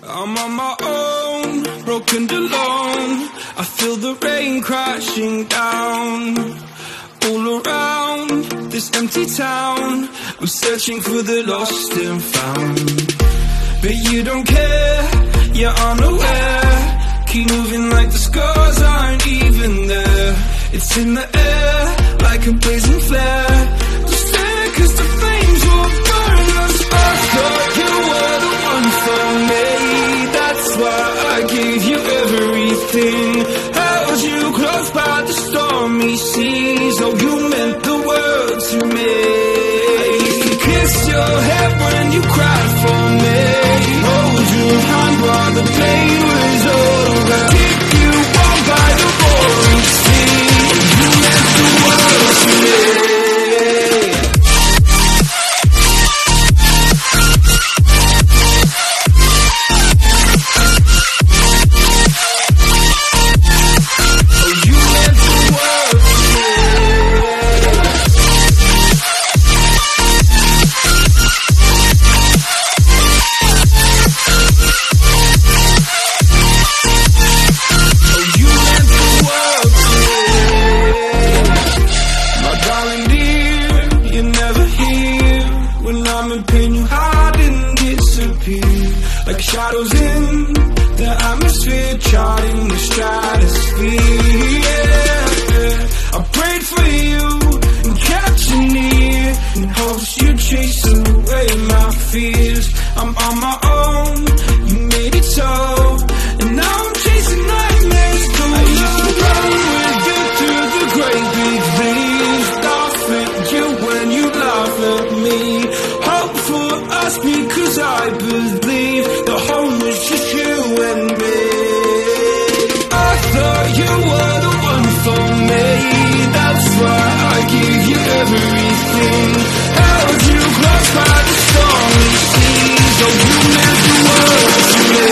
I'm on my own, broken and alone. I feel the rain crashing down all around this empty town. I'm searching for the lost and found, but you don't care, you're unaware. Keep moving like the scars aren't even there. It's in the air like a blazing flare. Just stare, 'cause the flames will burn us. I thought you were the one for me. That's why I gave you everything. Held you close by the stormy seas. Oh, you meant the world to me. I used to kiss your head when you cried for me. Hold your hand while the pain was over. Keep you warm by the roaring sea. You meant the world to me. Like shadows in the atmosphere, charting the stratosphere. Yeah. I prayed for you and kept you near, in hopes you'd chase away my fears. I'm on my own, you made it so, and now I'm chasing nightmares too. I used to run with you through the great big leaves, laugh at you when you laugh at me. Hope for us because I believe the home was just you and me. I thought you were the one for me. That's why I gave you everything. Held you close by the stormy seas. Oh, you meant the world to me.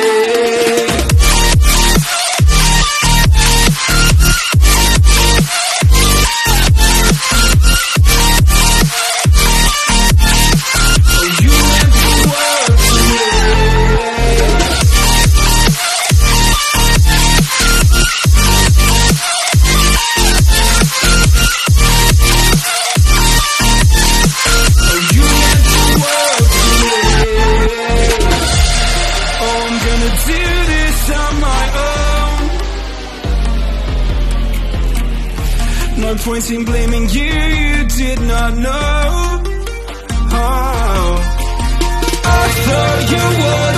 No point in blaming you, you did not know. Oh, I thought you were